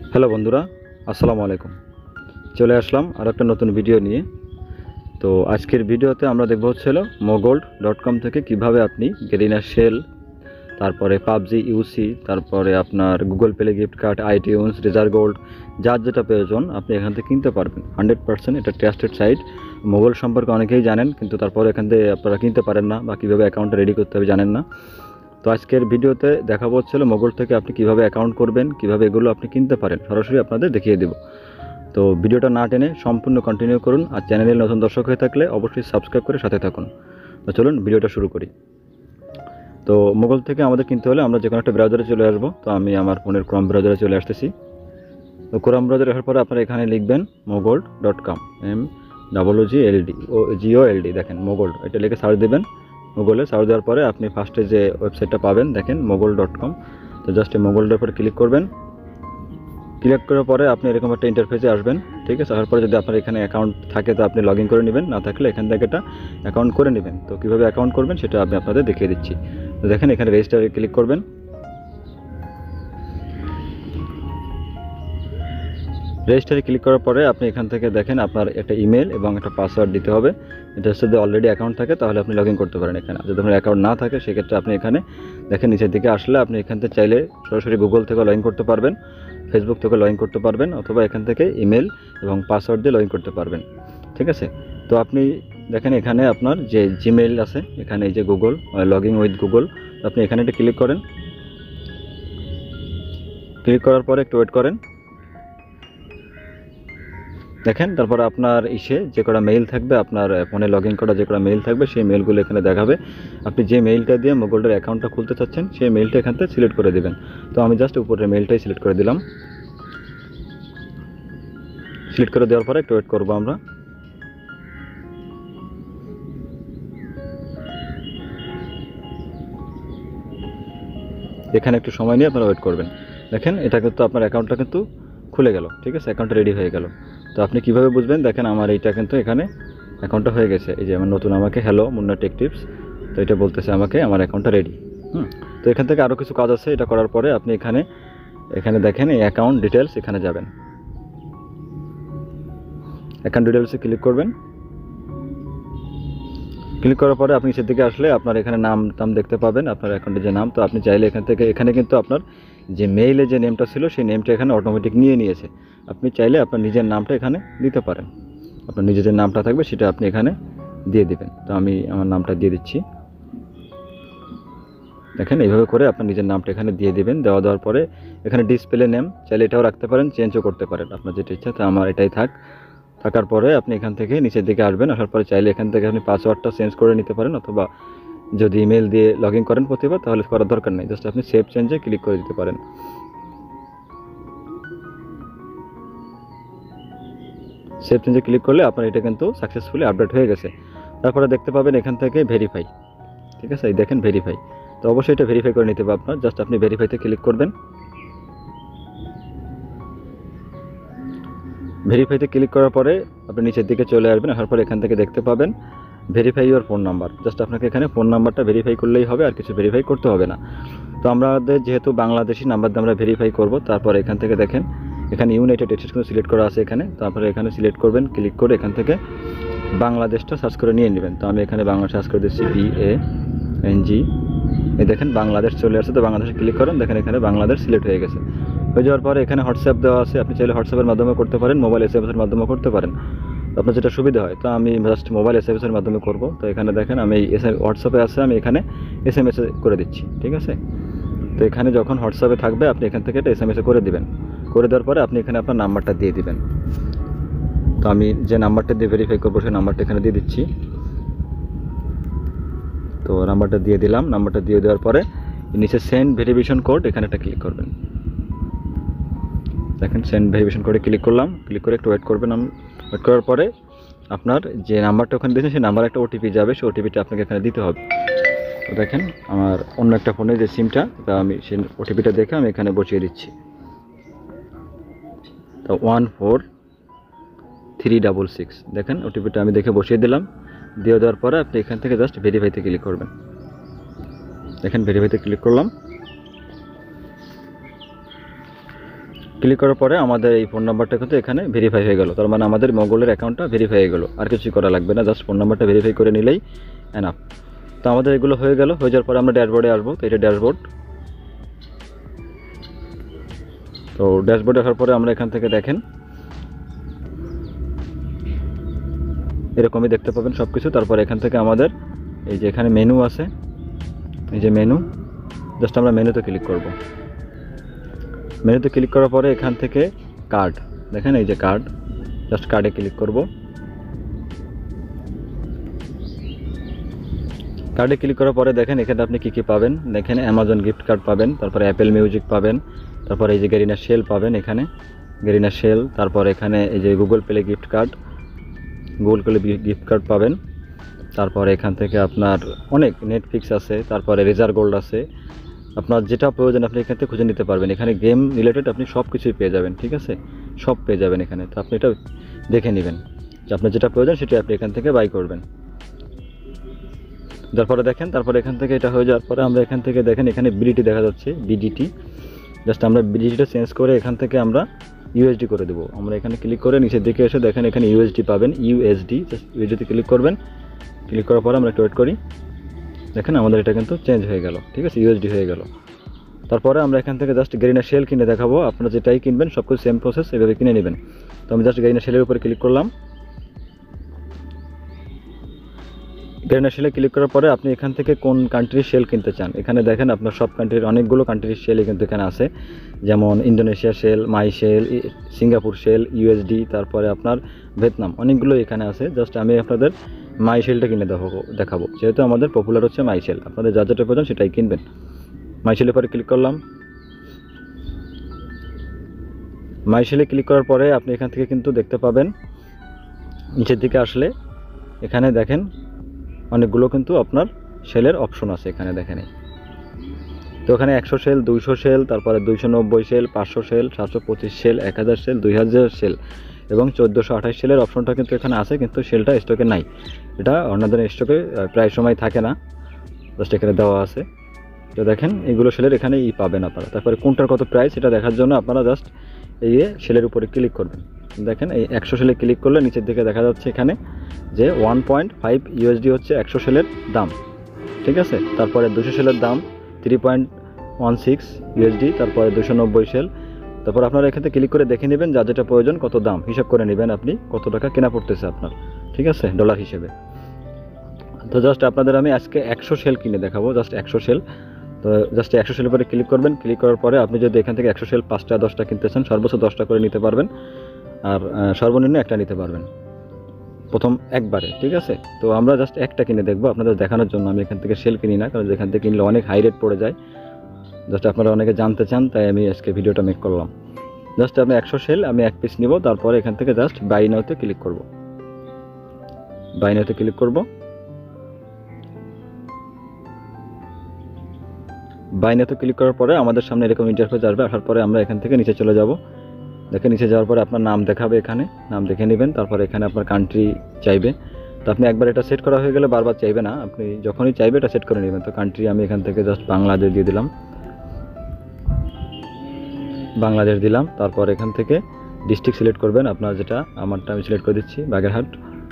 Hello বন্ধুরা, আসসালামু আলাইকুম। চলে আসলাম আর একটা নতুন ভিডিও নিয়ে। তো আজকের ভিডিওতে আমরা দেখব হচ্ছিল MooGold.com থেকে কিভাবে আপনি গেরিনা সেল, তারপরে পাবজি ইউসি, তারপরে আপনার Google Play gift card, iTunes, Razer Gold, যার যেটা প্রয়োজন আপনি এখান থেকে কিনতে পারবেন। 100% এটা ট্রাস্টেড সাইট। MooGold সম্পর্কে অনেকেই জানেন, কিন্তু তারপরে এখান থেকে আপনারা কিনতে পারেন না বা কীভাবে অ্যাকাউন্টটা রেডি করতে হবে জানেন না। তো আজকের ভিডিওতে দেখাবো হচ্ছিল MooGold থেকে আপনি কিভাবে অ্যাকাউন্ট করবেন, কিভাবে এগুলো আপনি কিনতে পারেন, সরাসরি আপনাদের দেখিয়ে দেব। তো ভিডিওটা না টেনে সম্পূর্ণ কন্টিনিউ করুন। আর চ্যানেলের নতুন দর্শক হয়ে থাকলে অবশ্যই সাবস্ক্রাইব করে সাথে থাকুন। তো চলুন ভিডিওটা শুরু করি। তো MooGold থেকে আমাদের কিনতে হলে আমরা যে কোনো একটা ব্রাউজারে চলে আসবো। তো আমি আমার ফোনের ক্রোম ব্রাউজারে চলে আসতেছি। তো ক্রোম ব্রাউজারে আসার পরে আপনারা এখানে লিখবেন MooGold.com, MOOGLD দেখেন MooGold, এটা লিখে সার্চ দেবেন। গুগলে সার্চ দেওয়ার পরে আপনি ফার্স্টে যে ওয়েবসাইটটা পাবেন দেখেন MooGold.com। তো জাস্ট এই MooGold-এর উপরে ক্লিক করবেন। ক্লিক করার পরে আপনি এরকম একটা ইন্টারফেসে আসবেন, ঠিক আছে। আসার পরে যদি আপনার এখানে অ্যাকাউন্ট থাকে তো আপনি লগ ইন করে নেবেন, না থাকলে এখান থেকে একটা অ্যাকাউন্ট করে নেবেন। তো কীভাবে অ্যাকাউন্ট করবেন সেটা আমি আপনাদের দেখিয়ে দিচ্ছি। তো দেখেন এখানে রেজিস্টারে ক্লিক করবেন। রেজিস্টারে ক্লিক করার পরে আপনি এখান থেকে দেখেন আপনার একটা ইমেল এবং একটা পাসওয়ার্ড দিতে হবে। এটা যদি অলরেডি অ্যাকাউন্ট থাকে তাহলে আপনি লগ ইন করতে পারেন এখানে। যদি আপনার অ্যাকাউন্ট না থাকে সেক্ষেত্রে আপনি এখানে দেখেন নিচের দিকে আসলে আপনি এখান থেকে চাইলে সরাসরি গুগল থেকে লগ ইন করতে পারবেন, ফেসবুক থেকে লগ ইন করতে পারবেন, অথবা এখান থেকে ইমেল এবং পাসওয়ার্ড দিয়ে লগ ইন করতে পারবেন, ঠিক আছে। তো আপনি দেখেন এখানে আপনার যে জিমেইল আছে, এখানে এই যে Google log in with Google, আপনি এখানে একটা ক্লিক করেন। ক্লিক করার পরে একটু ওয়েট করেন। দেখেন তারপর আপনার যে কটা মেইল থাকবে, আপনার ফোনে লগ ইন করা যে কটা মেইল থাকবে সেই মেইলগুলো এখানে দেখাবে। আপনি যে মেইলটা দিয়ে MooGold-এর অ্যাকাউন্টটা খুলতে চাচ্ছেন সেই মেইলটা এখান থেকে সিলেক্ট করে দেবেন। তো আমি জাস্ট উপরের মেইলটাই সিলেক্ট করে দিলাম। সিলেক্ট করে দেওয়ার পরে একটু ওয়েট করবো আমরা। এখানে একটু সময় নিয়ে আপনারা ওয়েট করবেন। দেখেন এটা কিন্তু আপনার অ্যাকাউন্টটা কিন্তু খুলে গেল, ঠিক আছে, অ্যাকাউন্টটা রেডি হয়ে গেল। তো আপনি কিভাবে বুঝবেন, দেখেন আমার এইটা কিন্তু এখানে অ্যাকাউন্টটা হয়ে গেছে। এই যে আমার নতুন আমাকে হ্যালো মুন্না টেক টিপস, তো এটা বলতেছে আমাকে আমার অ্যাকাউন্টটা রেডি। তো এখান থেকে আরও কিছু কাজ আছে। এটা করার পরে আপনি এখানে দেখেন এই অ্যাকাউন্ট ডিটেলস, এখানে যাবেন। অ্যাকাউন্ট ডিটেলসে ক্লিক করবেন। ক্লিক করার পরে আপনি সেদিকে আসলে আপনার এখানে নাম দেখতে পাবেন, আপনার অ্যাকাউন্টের যে নাম। তো আপনি চাইলে এখানে কিন্তু আপনার যে মেইলে যে নেমটা ছিল সেই নেমটা এখানে অটোমেটিক নিয়েছে। আপনি চাইলে আপনার নিজের নামটা এখানে দিতে পারেন। আপনার নিজের যে নামটা থাকবে সেটা আপনি এখানে দিয়ে দিবেন। তো আমি আমার নামটা দিয়ে দিচ্ছি। দেখেন এইভাবে করে আপনার নিজের নামটা এখানে দিয়ে দিবেন। দেওয়ার পরে এখানে ডিসপ্লে নেম চাইলে এটাও রাখতে পারেন, চেঞ্জও করতে পারেন, আপনার যেটা ইচ্ছা। তো আমার এটাই থাকার পরে আপনি এখান থেকে নিচের দিকে আসবেন। আসার পরে চাইলে এখান থেকে আপনি পাসওয়ার্ডটা চেঞ্জ করে নিতে পারেন, অথবা যদি ইমেল দিয়ে লগ ইন করেন প্রতিবার তাহলে করার দরকার নেই, জাস্ট আপনি সেভ চেঞ্জে ক্লিক করে দিতে পারেন। সেভ চেঞ্জে ক্লিক করলে আপনার এটা কিন্তু সাকসেসফুলি আপডেট হয়ে গেছে। তারপরে দেখতে পাবেন এখান থেকে ভেরিফাই, ঠিক আছে, এই দেখেন ভেরিফাই। তো অবশ্যই এটা ভেরিফাই করে নিতে হবে আপনার, জাস্ট আপনি ভেরিফাইতে ক্লিক করবেন। ভেরিফাইতে ক্লিক করার পরে আপনি নিচের দিকে চলে আসবেন। আসার পরে এখান থেকে দেখতে পাবেন verify your phone number. Just আপনাকে এখানে ফোন নাম্বারটা ভেরিফাই করলেই হবে, আর কিছু ভেরিফাই করতে হবে না। তো আমাদের যেহেতু বাংলাদেশি নাম্বার দিয়ে আমরা ভেরিফাই করব, তারপর এখান থেকে দেখেন এখানে ইউনাইটেড স্টেটস কিন্তু সিলেক্ট করা আছে এখানে। তারপরে এখানে সিলেক্ট করবেন, ক্লিক করে এখান থেকে বাংলাদেশটা সার্চ করে নিয়ে নেবেন। তো আমি এখানে বাংলা সার্চ করে দিচ্ছি BANG। এই দেখেন বাংলাদেশ চলে আসছে। তো বাংলাদেশে ক্লিক করেন, দেখেন এখানে বাংলাদেশ সিলেক্ট হয়ে গেছে। হয়ে যাওয়ার পরে এখানে হোয়াটসঅ্যাপ দেওয়া আছে, আপনি চাইলে হোয়াটসঅ্যাপের মাধ্যমে করতে পারেন, মোবাইল SMS-এর মাধ্যমে করতে পারেন, আপনার যেটা সুবিধা হয়। তো আমি জাস্ট মোবাইল SMS-এর মাধ্যমে করব। তো এখানে দেখেন আমি হোয়াটসঅ্যাপে আছে, আমি এখানে SMS করে দিচ্ছি, ঠিক আছে। তো এখানে যখন হোয়াটসঅ্যাপে থাকবে আপনি এখান থেকে একটা SMS করে দিবেন। করে দেওয়ার পরে আপনি এখানে আপনার নাম্বারটা দিয়ে দিবেন। তো আমি যে নাম্বারটা দিয়ে ভেরিফাই করবো সেই নাম্বারটা এখানে দিয়ে দিচ্ছি। তো নাম্বারটা দিয়ে দিলাম। নাম্বারটা দিয়ে দেওয়ার পরে নিচে সেন্ড ভেরিফিকেশন কোড, এখানে একটা ক্লিক করবেন। দেখেন সেন্ড ভেরিফিকেশন কোডে ক্লিক করলাম। ক্লিক করে একটু ওয়েট করবেন। ওয়েট করার পরে আপনার যে নাম্বারটা ওখানে দিয়েছেন সেই নাম্বারে একটা OTP যাবে, সেই OTPটা আপনাকে এখানে দিতে হবে। তো দেখেন আমার অন্য একটা ফোনের যে সিমটা, তা আমি সেই OTPটা দেখে আমি এখানে বসিয়ে দিচ্ছি। তো 14366 দেখেন OTPটা আমি দেখে বসিয়ে দিলাম। দিয়ে দেওয়ার পরে আপনি এখান থেকে জাস্ট ভেরিফাইতে ক্লিক করবেন। দেখেন ভেরিফাইতে ক্লিক করলাম। ক্লিক করার পরে আমাদের এই ফোন নাম্বারটা কিন্তু এখানে ভেরিফাই হয়ে গেল। তার মানে আমাদের MooGold-এর অ্যাকাউন্টটা ভেরিফাই হয়ে গেল, আর কিছুই করা লাগবে না, জাস্ট ফোন নাম্বারটা ভেরিফাই করে নিলেই এনাফ। তো আমাদের এগুলো হয়ে গেল। হয়ে যাওয়ার পরে আমরা ড্যাশবোর্ডে আসবো। তো এটা ড্যাশবোর্ড। তো ড্যাশবোর্ডে আসার পরে আমরা এখান থেকে দেখেন এরকমই দেখতে পাবেন সব কিছু। তারপর এখান থেকে আমাদের এই যে এখানে মেনু আছে, এই যে মেনু, জাস্ট আমরা মেনুতে ক্লিক করব। মেনুতে ক্লিক করার পরে এখান থেকে কার্ড, দেখেন এই যে কার্ড, জাস্ট কার্ডে ক্লিক করব। কার্ডে ক্লিক করার পরে দেখেন এখানে আপনি কী কী পাবেন। দেখেন অ্যামাজন গিফট কার্ড পাবেন, তারপরে অ্যাপেল মিউজিক পাবেন, তারপরে এই যে গেরিনা সেল পাবেন, এখানে গেরিনা সেল, তারপর এখানে এই যে Google Play gift card, Google Play gift card পাবেন। তারপর এখান থেকে আপনার অনেক নেটফ্লিক্স আছে, তারপরে রেজার গোল্ড আছে, আপনার যেটা প্রয়োজন আপনি এখান থেকে খুঁজে নিতে পারবেন। এখানে গেম রিলেটেড আপনি সব কিছুই পেয়ে যাবেন, ঠিক আছে, সব পেয়ে যাবেন এখানে। তো আপনি এটা দেখে নেবেন যে আপনার যেটা প্রয়োজন সেটা আপনি এখান থেকে বাই করবেন। তারপরে দেখেন, তারপরে এখান থেকে এটা হয়ে যাওয়ার পরে আমরা এখান থেকে দেখেন এখানে বিডিটি দেখা যাচ্ছে, বিডিটি, জাস্ট আমরা বিডিটিটা চেঞ্জ করে এখান থেকে আমরা ইউএসডি করে দেবো। আমরা এখানে ক্লিক করে নিচের দিকে এসে দেখেন এখানে ইউএসডি পাবেন, ইউএসডি, জাস্ট ইউএসডিতে ক্লিক করবেন। ক্লিক করার পরে আমরা একটু ওয়েট করি, দেখেন আমাদের এটা কিন্তু চেঞ্জ হয়ে গেল, ঠিক আছে, ইউএসডি হয়ে গেল। তারপরে আমরা এখান থেকে জাস্ট গেরিনা সেল কিনে দেখাবো। আপনারা যেটাই কিনবেন সব কিছু সেম প্রসেস, এভাবে কিনে নেবেন। তো আমি জাস্ট গেরিনা সেলের উপরে ক্লিক করলাম। গেরিনা সেলে ক্লিক করার পরে আপনি এখান থেকে কোন কান্ট্রির সেল কিনতে চান, এখানে দেখেন আপনার সব কান্ট্রির অনেকগুলো কান্ট্রির সেলই কিন্তু এখানে আছে, যেমন Indonesia shell, MY shell, Singapore shell, USD, তারপরে আপনার ভিয়েতনাম, অনেকগুলো এখানে আছে। জাস্ট আমি আপনাদের মাই সেলটা কিনে দেখাবো, যেহেতু আমাদের পপুলার হচ্ছে মাই সেল। আপনাদের যা যেটা প্রয়োজন সেটাই কিনবেন। মাই সেলের পরে ক্লিক করলাম। মাই সেলে ক্লিক করার পরে আপনি এখান থেকে কিন্তু দেখতে পাবেন নিচের দিকে আসলে এখানে দেখেন অনেকগুলো কিন্তু আপনার সেলের অপশন আছে, এখানে দেখেন। তো এখানে 100 সেল, 200 সেল, তারপরে 290 shell, 500 shell, 725 shell, 1000 shell, 2000 shell এবং 1428 সেলের অপশনটা কিন্তু এখানে আছে, কিন্তু সেলটা স্টকে নাই। এটা অন্যদের স্টকে প্রায় সময় থাকে না, জাস্ট এখানে দেওয়া আছে। তো দেখেন এগুলো সেলের এখানে পাবেন আপনারা। তারপরে কোনটার কত প্রাইস এটা দেখার জন্য আপনারা জাস্ট এই সেলের উপরে ক্লিক করবেন। দেখেন এই 100 সেলে ক্লিক করলে নিচের দিকে দেখা যাচ্ছে এখানে যে 1.5 ইউএসডি হচ্ছে 100 সেলের দাম, ঠিক আছে। তারপরে 200 সেলের দাম 3.16 ইউএসডি, তারপরে 290 সেল। তারপর আপনারা এখান থেকে ক্লিক করে দেখে নেবেন যা যেটা প্রয়োজন কত দাম, হিসাব করে নেবেন আপনি কত টাকা কেনা পড়তেছে আপনার, ঠিক আছে, ডলার হিসেবে। তো জাস্ট আপনাদের আমি আজকে 100 সেল কিনে দেখাবো, জাস্ট 100 সেল। তো জাস্ট 100 সেলের পরে ক্লিক করবেন। ক্লিক করার পরে আপনি যদি এখান থেকে 100 সেল 5টা 10টা কিনতে চান সর্বোচ্চ 10টা করে নিতে পারবেন, আর সর্বনিম্ন একটা নিতে পারবেন প্রথম একবারে, ঠিক আছে। তো আমরা জাস্ট একটা কিনে দেখবো আপনাদের দেখানোর জন্য। আমি এখান থেকে সেল কিনি না, কারণ এখান থেকে কিনলে অনেক হাই রেট পড়ে যায়। জাস্ট আপনারা অনেকে জানতে চান, তাই আমি আজকে ভিডিওটা মেক করলাম। জাস্ট আমি 100 সেল আমি 1 পিস নিব। তারপরে এখান থেকে জাস্ট বাই নাওতে ক্লিক করব। বাই নাওতে ক্লিক করব। বাই নাওতে ক্লিক করার পরে আমাদের সামনে এরকম ইন্টারফেস আসবে। আসার পরে আমরা এখান থেকে নিচে চলে যাব। দেখে নিচে যাওয়ার পরে আপনার নাম দেখাবে, এখানে নাম দেখে নেবেন। তারপরে এখানে আপনার কান্ট্রি চাইবে। তো আপনি একবার এটা সেট করা হয়ে গেলে বারবার চাইবে না, আপনি যখনই চাইবে এটা সেট করে নেবেন। তো কান্ট্রি আমি এখান থেকে জাস্ট বাংলাদেশ দিয়ে দিলাম, বাংলাদেশ দিলাম। তারপর এখান থেকে ডিস্ট্রিক্ট সিলেক্ট করবেন আপনার যেটা, আমারটা আমি সিলেক্ট করে দিচ্ছি বাগেরহাট।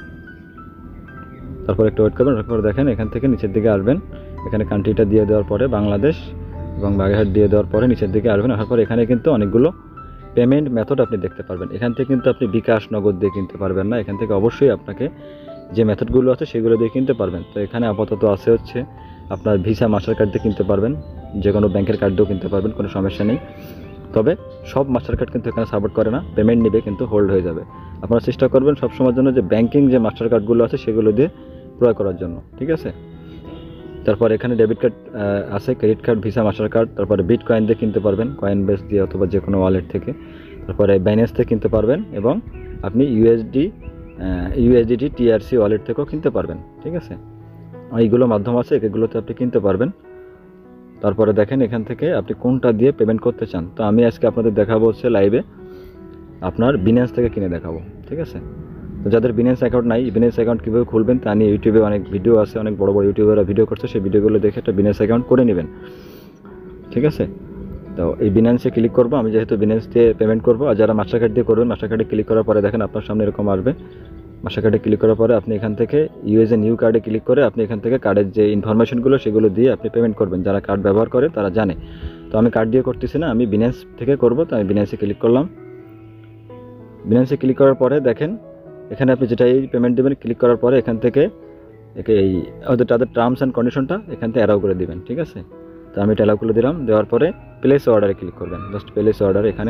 তারপর একটু ওয়েট করবেন। তারপর দেখেন এখান থেকে নিচের দিকে আসবেন, এখানে কান্ট্রিটা দিয়ে দেওয়ার পরে বাংলাদেশ এবং বাগেরহাট দিয়ে দেওয়ার পরে নিচের দিকে আসবেন। আসার পরে এখানে কিন্তু অনেকগুলো পেমেন্ট মেথড আপনি দেখতে পারবেন। এখান থেকে কিন্তু আপনি বিকাশ নগদ দিয়ে কিনতে পারবেন না, এখান থেকে অবশ্যই আপনাকে যে মেথডগুলো আছে সেগুলো দিয়ে কিনতে পারবেন। তো এখানে আপাতত আছে হচ্ছে আপনার ভিসা মাস্টার কার্ড দিয়ে কিনতে পারবেন, যে কোনো ব্যাংকের কার্ড দিয়েও কিনতে পারবেন, কোনো সমস্যা নেই। তবে সব মাস্টার কার্ড কিন্তু এখানে সাপোর্ট করে না, পেমেন্ট নেবে কিন্তু হোল্ড হয়ে যাবে। আপনারা চেষ্টা করবেন সবসময়ের জন্য যে ব্যাংকিং যে মাস্টার কার্ডগুলো আছে সেগুলো দিয়ে ক্রয় করার জন্য, ঠিক আছে। তারপর এখানে ডেবিট কার্ড আছে, credit card, Visa Mastercard, তারপরে বিটকয়েন দিয়ে কিনতে পারবেন, কয়েন বেস দিয়ে অথবা যে কোনো ওয়ালেট থেকে। তারপরে বাইন্যান্স থেকে কিনতে পারবেন এবং আপনি ইউএসডিটি টিআরসি ওয়ালেট থেকেও কিনতে পারবেন, ঠিক আছে। এইগুলো মাধ্যম আছে, এগুলোতে আপনি কিনতে পারবেন। তারপরে দেখেন এখান থেকে আপনি কোনটা দিয়ে পেমেন্ট করতে চান। তো আমি আজকে আপনাদের দেখাবো হচ্ছে লাইভে আপনার বিনান্স থেকে কিনে দেখাবো, ঠিক আছে। তো যাদের বিনান্স অ্যাকাউন্ট নাই, বিনান্স অ্যাকাউন্ট কীভাবে খুলবেন তা নিয়ে ইউটিউবে অনেক ভিডিও আছে, অনেক বড় বড় ইউটিউবাররা ভিডিও করছে, সেই ভিডিওগুলো দেখে একটা বিনান্স অ্যাকাউন্ট করে নেবেন, ঠিক আছে। তো এই বিনান্সে ক্লিক করব, আমি যেহেতু বিনান্স দিয়ে পেমেন্ট করব। আর যারা মাস্টার কার্ড দিয়ে করবেন, মাস্টার কার্ডে ক্লিক করার পরে দেখেন আপনার সামনে এরকম আসবে। মাস্টার কার্ডে ক্লিক করার পরে আপনি এখান থেকে ইউএসএ নিউ কার্ডে ক্লিক করে আপনি এখান থেকে কার্ডের যে ইনফরমেশনগুলো সেগুলো দিয়ে আপনি পেমেন্ট করবেন। যারা কার্ড ব্যবহার করে তারা জানে। তো আমি কার্ড দিয়ে করতেছি না, আমি বিনান্স থেকে করব। তো আমি বিনান্সে ক্লিক করলাম। বিনান্সে ক্লিক করার পরে দেখেন এখানে আপনি যেটাই পেমেন্ট দেবেন, ক্লিক করার পরে এখান থেকে এই তাদের টার্মস অ্যান্ড কন্ডিশনটা এখান থেকে অ্যালাউ করে দেবেন, ঠিক আছে। তো আমি এটা অ্যালাউ করে দিলাম। দেওয়ার পরে প্লেস অর্ডারে ক্লিক করবেন, জাস্ট প্লেস অর্ডার। এখানে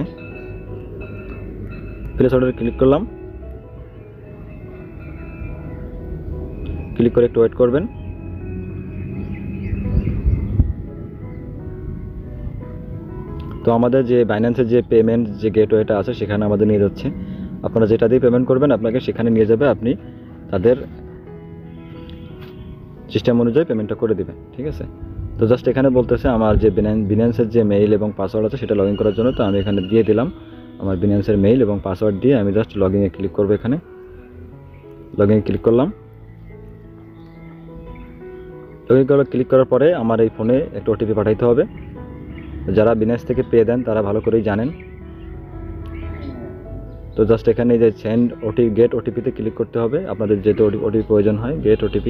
প্লেস অর্ডারে ক্লিক করলাম। ক্লিক করে একটু ওয়েট করবেন। তো আমাদের যে বাইন্যান্সের যে পেমেন্ট যে গেটওয়েটা আছে সেখানে আমাদের নিয়ে যাচ্ছে। আপনারা যেটা দিয়ে পেমেন্ট করবেন আপনাকে সেখানে নিয়ে যাবে, আপনি তাদের সিস্টেম অনুযায়ী পেমেন্টটা করে দেবেন, ঠিক আছে। তো জাস্ট এখানে বলতেছে আমার যে বিনান্সের যে মেইল এবং পাসওয়ার্ড আছে সেটা লগ ইন করার জন্য। তো আমি এখানে দিয়ে দিলাম আমার বিনান্সের মেইল এবং পাসওয়ার্ড দিয়ে আমি জাস্ট লগ ইনে ক্লিক করবো। এখানে লগ ইনে ক্লিক করলাম। লগ ইন ক্লিক করার পরে আমার এই ফোনে একটা ওটিপি পাঠাইতে হবে। যারা বিনান্স থেকে পেয়ে দেন তারা ভালো করেই জানেন। তো জাস্ট এখানে যে সেন্ড গেট ওটিপিতে ক্লিক করতে হবে। আপনাদের যেহেতু ওটিপি প্রয়োজন হয়, গেট ওটিপি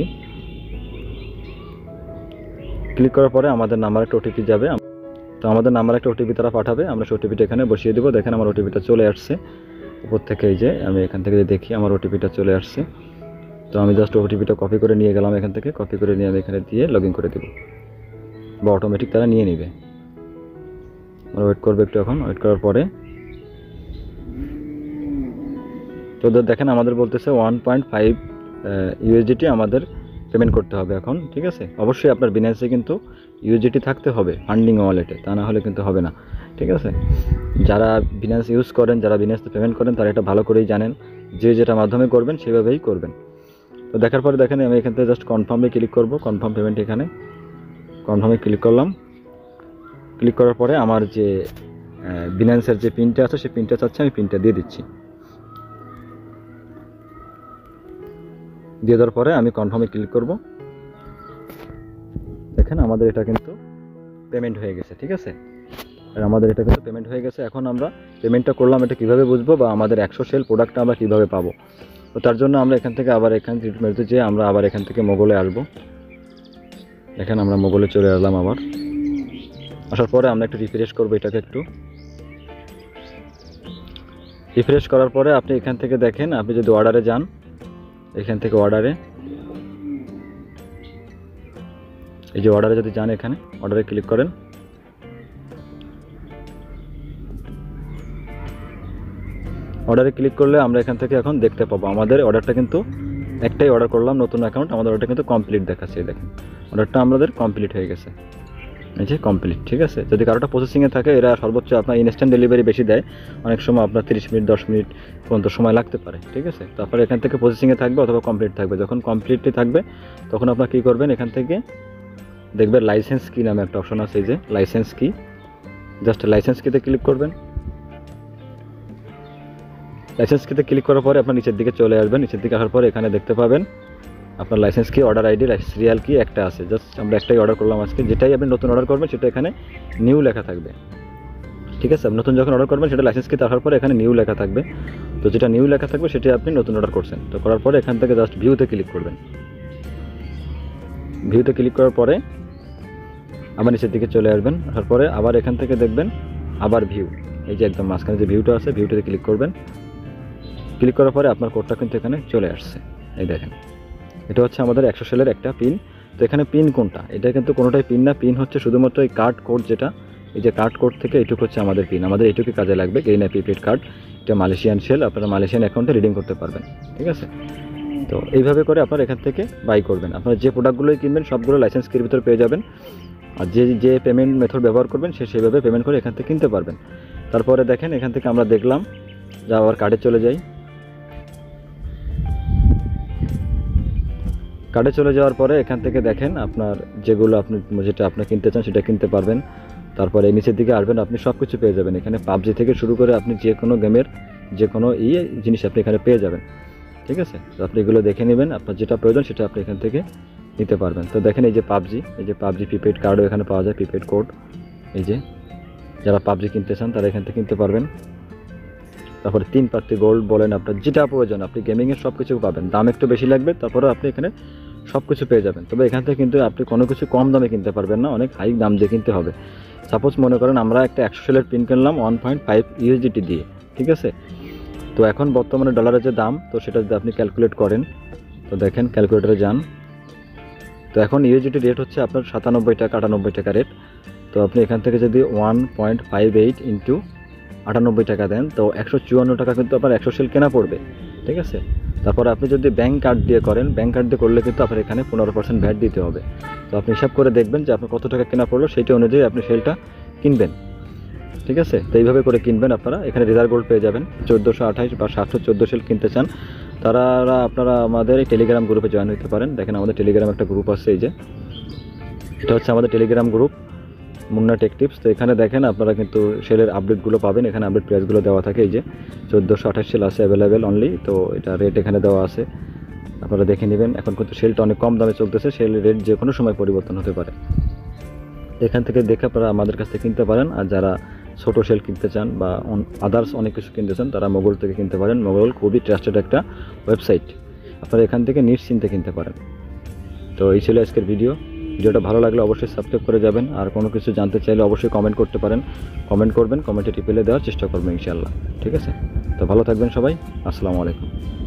ক্লিক করার পরে আমাদের নাম্বার একটা ওটিপি যাবে। তো আমাদের নাম্বার একটা ওটিপি তারা পাঠাবে, আমরা সেই ওটিপিটা এখানে বসিয়ে দেবো। দেখেন আমার ওটিপিটা চলে আসছে উপর থেকে। এই যে আমি এখান থেকে দেখি আমার ওটিপিটা চলে আসছে। তো আমি জাস্ট ওটিপিটা কপি করে নিয়ে গেলাম, এখান থেকে কপি করে নিয়ে আমি এখানে দিয়ে লগ ইন করে দেবো, বা অটোমেটিক তারা নিয়ে নেবে। আমরা ওয়েট করবো একটু। এখন ওয়েট করার পরে তো দেখেন আমাদের বলতেছে 1.5 USDT আমাদের পেমেন্ট করতে হবে এখন, ঠিক আছে। অবশ্যই আপনার বিনান্সে কিন্তু USDT থাকতে হবে ফান্ডিং ওয়ালেটে, তা না হলে কিন্তু হবে না, ঠিক আছে। যারা বিনান্স ইউজ করেন, যারা বিনান্সে পেমেন্ট করেন তারা এটা ভালো করেই জানেন, যে যেটা মাধ্যমে করবেন সেভাবেই করবেন। তো দেখার পরে দেখেন আমি এখান থেকে জাস্ট কনফার্মে ক্লিক করব। কনফার্ম পেমেন্ট, এখানে কনফার্মে ক্লিক করলাম। ক্লিক করার পরে আমার যে বিনান্সের যে পিনটা আছে সেই পিনটা চাচ্ছে, আমি পিনটা দিয়ে দিচ্ছি। দিয়ে দেওয়ার পরে আমি কনফার্মে ক্লিক করব। দেখেন আমাদের এটা কিন্তু পেমেন্ট হয়ে গেছে, ঠিক আছে। আর আমাদের এটা কিন্তু পেমেন্ট হয়ে গেছে। এখন আমরা পেমেন্টটা করলাম, এটা কীভাবে বুঝবো বা আমাদের 100 সেল প্রোডাক্টটা আমরা কীভাবে পাবো। তো তার জন্য আমরা এখান থেকে আবার এখান ট্রিটমেন্টে যেয়ে আমরা আবার এখান থেকে মোগলে আসবো। এখানে আমরা মোগলে চলে আসলাম। আবার আসার পরে আমরা একটু রিফ্রেশ করবো এটাকে। একটু রিফ্রেশ করার পরে আপনি এখান থেকে দেখেন, আপনি যদি অর্ডারে যান, এখান থেকে অর্ডারে, এই যে অর্ডারে যদি যান, এখানে অর্ডারে ক্লিক করেন। অর্ডারে ক্লিক করলে আমরা এখান থেকে এখন দেখতে পাবো আমাদের অর্ডারটা কিন্তু একটাই অর্ডার করলাম, নতুন অ্যাকাউন্ট, আমাদের অর্ডারটা কিন্তু কমপ্লিট দেখাচ্ছে। দেখেন অর্ডারটা আমাদের কমপ্লিট হয়ে গেছে, এই যে কমপ্লিট, ঠিক আছে। যদি কারোটা প্রসেসিংয়ে থাকে এরা সর্বোচ্চ আপনার ইনস্ট্যান্ট ডেলিভারি বেশি দেয়, অনেক সময় আপনার 30 মিনিট 10 মিনিট পর্যন্ত সময় লাগতে পারে, ঠিক আছে। তারপরে এখান থেকে প্রসেসিংয়ে থাকবে অথবা কমপ্লিট থাকবে। যখন কমপ্লিটলি থাকবে তখন আপনার কী করবেন, এখান থেকে দেখবেন লাইসেন্স কি নামে একটা অপশন আছে, এই যে লাইসেন্স কি, জাস্ট লাইসেন্স কিতে ক্লিক করবেন। লাইসেন্স কিতে ক্লিক করার পরে আপনার নিচের দিকে চলে আসবেন। নিচের দিকে আসার পরে এখানে দেখতে পাবেন আপনার লাইসেন্স কি, অর্ডার আইডি, সিরিয়াল কি একটা আছে। জাস্ট আমরা একটাই অর্ডার করলাম আজকে। যেটাই আপনি নতুন অর্ডার করবেন সেটা এখানে নিউ লেখা থাকবে, ঠিক আছে। নতুন যখন অর্ডার করবেন সেটা লাইসেন্স কিতে আসার পরে এখানে নিউ লেখা থাকবে। তো যেটা নিউ লেখা থাকবে সেটাই আপনি নতুন অর্ডার করছেন। তো করার পরে এখান থেকে জাস্ট ভিউতে ক্লিক করবেন। ভিউতে ক্লিক করার পরে আবার নিচের দিকে চলে আসবেন। আসার পরে আবার এখান থেকে দেখবেন আবার ভিউ, এই যে একদম মাঝখানে যে ভিউটা আছে ভিউটাতে ক্লিক করবেন। ক্লিক করার পরে আপনার কোডটা কিন্তু এখানে চলে আসছে, এই দেখেন। এটা হচ্ছে আমাদের 100 সেলের একটা পিন। তো এখানে পিন কোনটা, এটা কিন্তু কোনোটাই পিন না। পিন হচ্ছে শুধুমাত্র এই কার্ড কোড, যেটা এই যে কার্ড কোড থেকে এইটুকু হচ্ছে আমাদের পিন। আমাদের এইটুকু কাজে লাগবে। গেরিনা প্রিপেড কার্ড, এটা মালয়েশিয়ান সেল, আপনারা মালয়েশিয়ান অ্যাকাউন্টে রিডিং করতে পারবেন, ঠিক আছে। তো এইভাবে করে আপনারা এখান থেকে বাই করবেন। আপনারা যে প্রোডাক্টগুলোই কিনবেন সবগুলো লাইসেন্স কির ভিতরে পেয়ে যাবেন। আর যে পেমেন্ট মেথড ব্যবহার করবেন সেভাবে পেমেন্ট করে এখান থেকে কিনতে পারবেন। তারপরে দেখেন এখান থেকে আমরা দেখলাম, যা আবার কার্ডে চলে যাই। কার্ডে চলে যাওয়ার পরে এখান থেকে দেখেন আপনার যেগুলো যেটা আপনি কিনতে চান সেটা কিনতে পারবেন। তারপরে নিচের দিকে আসবেন, আপনি সব কিছু পেয়ে যাবেন এখানে। পাবজি থেকে শুরু করে আপনি যে কোনো গেমের যে কোনো জিনিস আপনি এখানে পেয়ে যাবেন, ঠিক আছে। তো আপনি এগুলো দেখে নেবেন, আপনার যেটা প্রয়োজন সেটা আপনি এখান থেকে নিতে পারবেন। তো দেখেন এই যে পাবজি প্রিপেড কার্ডও এখানে পাওয়া যায়, প্রিপেড কোড, এই যে যারা পাবজি কিনতে চান তারা এখান থেকে কিনতে পারবেন। তারপরে 3 পাত্তি গোল্ড বলেন, আপনার যেটা প্রয়োজন আপনি গেমিংয়ের সব কিছু পাবেন। দাম একটু বেশি লাগবে, তারপরেও আপনি এখানে সব কিছু পেয়ে যাবেন। তবে এখান থেকে কিন্তু আপনি কোনো কিছু কম দামে কিনতে পারবেন না, অনেক হাই দাম দিয়ে কিনতে হবে। সাপোজ মনে করেন আমরা একটা 100 সেলের পিন কিনলাম 1.5 USDT দিয়ে, ঠিক আছে? তো এখন বর্তমানে ডলারের যে দাম, তো সেটা যদি আপনি ক্যালকুলেট করেন, তো দেখেন ক্যালকুলেটরে যান, তো এখন ইউএসডিটি রেট হচ্ছে আপনার 97 টাকা 98 টাকা রেট। তো আপনি এখান থেকে যদি 1.58 ইন্টু 98 টাকা দেন, তো 154 টাকা কিন্তু আপনার 100 সেল কেনা পড়বে, ঠিক আছে? তারপর আপনি যদি ব্যাঙ্ক কার্ড দিয়ে করেন, ব্যাঙ্ক কার্ড দিয়ে করলে কিন্তু আপনার এখানে 15% ভ্যাট দিতে হবে। তো আপনি হিসাব করে দেখবেন যে আপনার কত টাকা কেনা পড়লো, সেইটা অনুযায়ী আপনি সেলটা কিনবেন, ঠিক আছে? তো এইভাবে করে কিনবেন আপনারা। এখানে রেজার গোল্ড পেয়ে যাবেন 1428 বা 714 সেল কিনতে চান তারা আপনারা আমাদের এই টেলিগ্রাম গ্রুপে জয়েন হতে পারেন। দেখেন আমাদের টেলিগ্রাম একটা গ্রুপ আছে, এই যে এটা হচ্ছে আমাদের Telegram group Munna tech tips. তো এখানে দেখেন আপনারা কিন্তু সেলের আপডেটগুলো পাবেন, এখানে আপডেট প্রাইসগুলো দেওয়া থাকে। এই যে 1428 সেল আছে অ্যাভেলেবেল অনলি, তো এটা রেট এখানে দেওয়া আছে, আপনারা দেখে নেবেন। এখন কিন্তু সেলটা অনেক কম দামে চলতেছে, সেলের রেট যে কোনো সময় পরিবর্তন হতে পারে। এখান থেকে দেখে আপনারা আমাদের কাছ থেকে কিনতে পারেন। আর যারা ছোটো সেল কিনতে চান বা আদার্স অনেক কিছু কিনতে চান তারা MooGold থেকে কিনতে পারেন। MooGold খুবই ট্রাস্টেড একটা ওয়েবসাইট, আপনারা এখান থেকে নিশ্চিন্তে কিনতে পারেন। তো এই ছিল আজকের ভিডিওটা ভালো লাগলে অবশ্যই সাবস্ক্রাইব করে যাবেন। আর কোনো কিছু জানতে চাইলে অবশ্যই কমেন্ট করতে পারেন, কমেন্ট করবেন, কমেন্টে রিপ্লাই দেওয়ার চেষ্টা করবেন ইনশাআল্লাহ, ঠিক আছে? তো ভালো থাকবেন সবাই, আসসালামু আলাইকুম।